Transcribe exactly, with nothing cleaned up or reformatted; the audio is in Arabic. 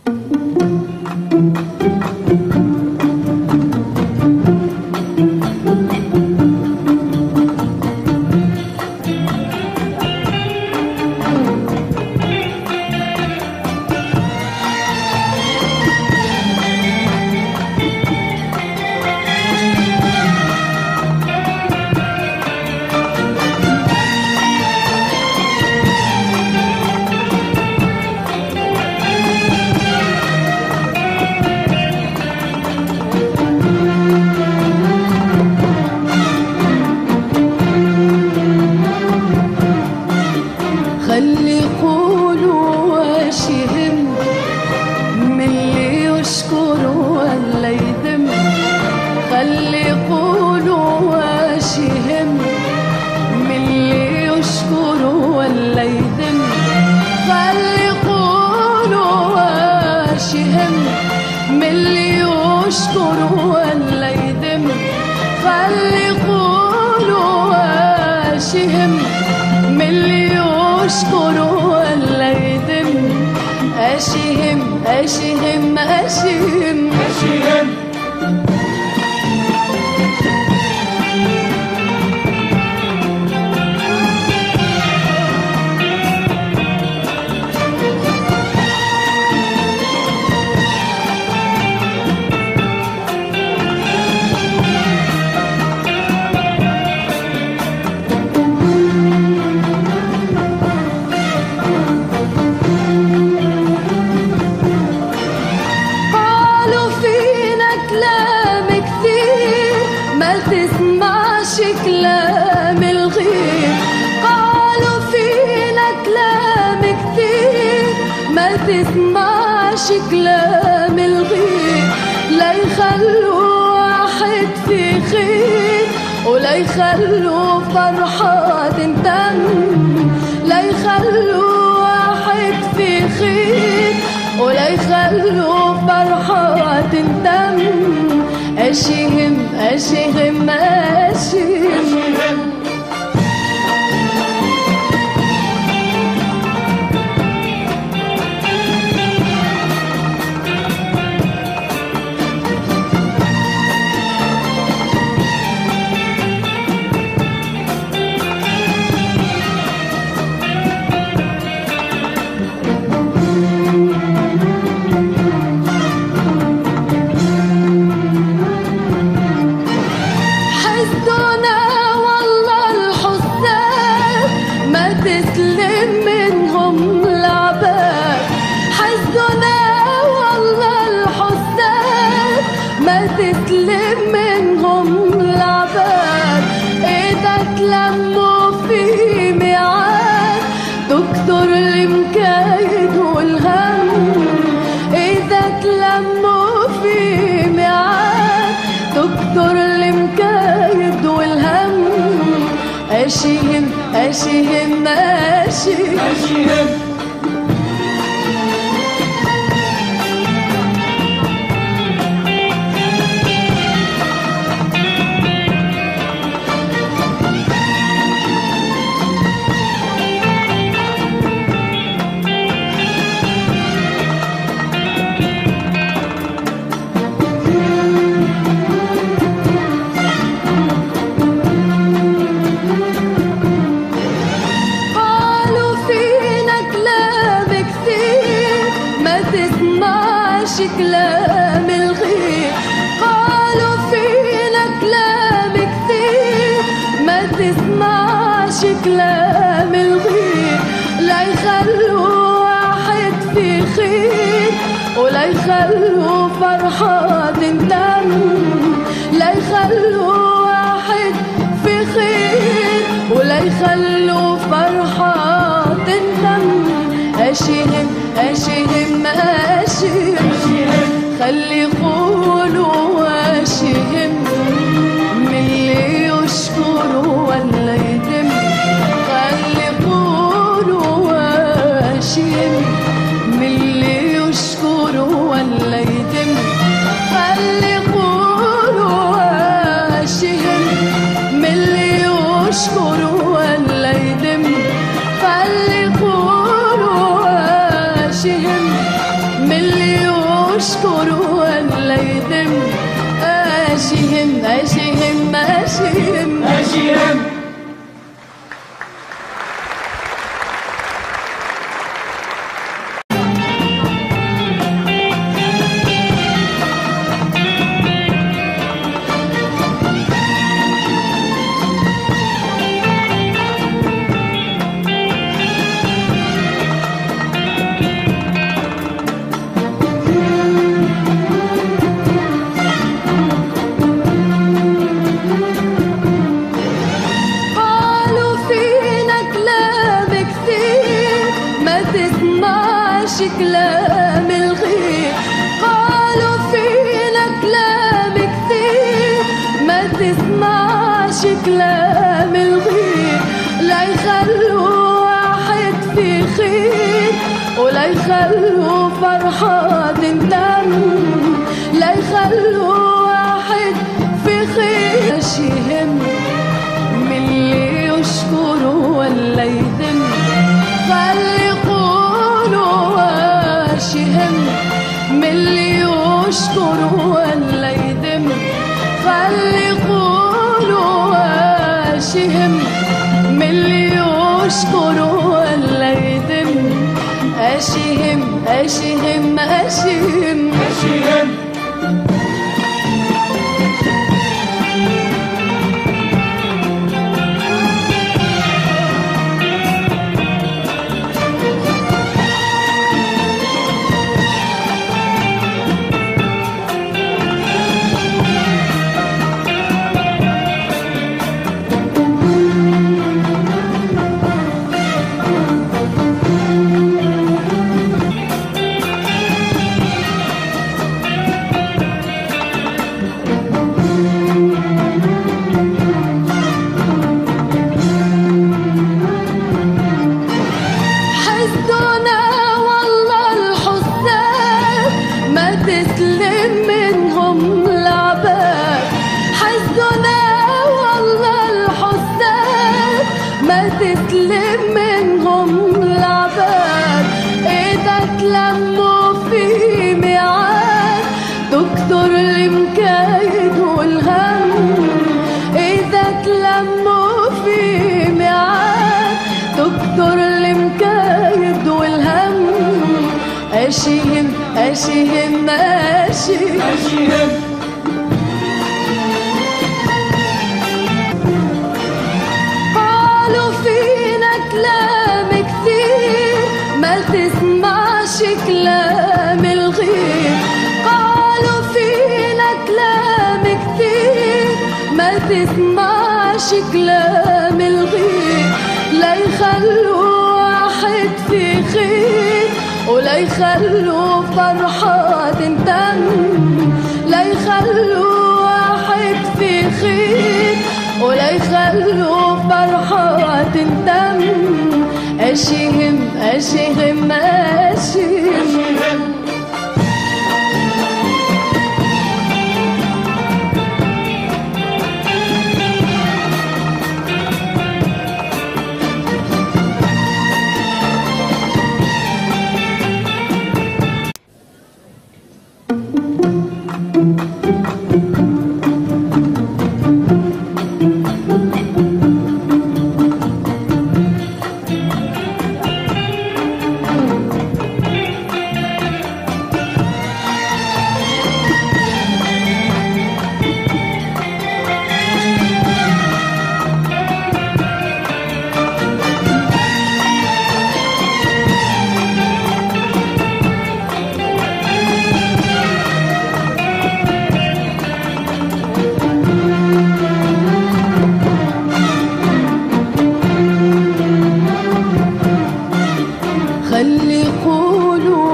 خلي يقولوا واش يهم من اللي يشكر ولا يذم، خلي يقولوا واش يهم من اللي يشكر ولا يذم، خلي يقولوا واش يهم من اللي يشكر ولا يذم، خلي يقولوا واش يهم من اللي يشكر ولا يذم. اش يهم اش يهم اش يهم اش يهم كلام الغير، قالوا فينا كلام كثير ما تسمعش كلام الغير، لا يخلوا واحد في خير ولا يخلوا فرحة تنتم، لا يخلوا واحد في خير ولا يخلوا فرحة تنتم. اش يهم اش يهم اش يهم تسلم منهم العباد، حسدنا والله الحساد ما تسلم منهم العباد، إذا تلموا في ميعاد تكثر المكايد والهم، إذا تلموا في ميعاد تكثر المكايد والهم. اش يهم اش يهم اش يهم كلام الغير، قالوا فينا كلام كثير ما تسمعش كلام الغير، لا يخلوا واحد في خير ولا يخلوا فرحة تنتم، لا يخلوا واحد في خير ولا يخلوا فرحة تنتم. اش يهم اش يهم اش يهم خلي يقولوا واش يهم من اللي يشكر ولا يذم، خلي يقولوا واش يهم من اللي يشكر ولا يذم، خلي يقولوا واش يهم من اللي يشكر ولا يذم، خلي يقولوا واش يهم من اللي يشكر ولا يذم. اش يهم اش يهم اش يهم اش يهم. كلام الغير. قالوا فينا كلام كثير ما تسمعش كلام الغير. لا يخلوا واحد في خير ولا يخلوا فرحة تندم. لا يخلوا واحد في خير. اش يهم من اللي يشكر ولا يذم. خلي اش يهم من اللي يشكر ولا يذم. خلي يقولوا اش يهم من اللي يشكر ولا يذم. اش يهم اش يهم اش يهم اش يهم. تسلم منهم العباد. إذا تلموا في ميعاد تكثر المكايد والهم. إذا تلموا في ميعاد تكثر المكايد والهم. اش يهم اش يهم اش يهم. كلام كثير ما تسمعش كلام الغير. قالوا فينا كلام كثير ما تسمعش كلام الغير. لا يخلوا واحد في خير ولا يخلوا فرحة تندم. لا يخلوا واحد في خير ولا يخلوا فرحة تندم. اش يهم اش يهم اش يهم. خلي يقولوا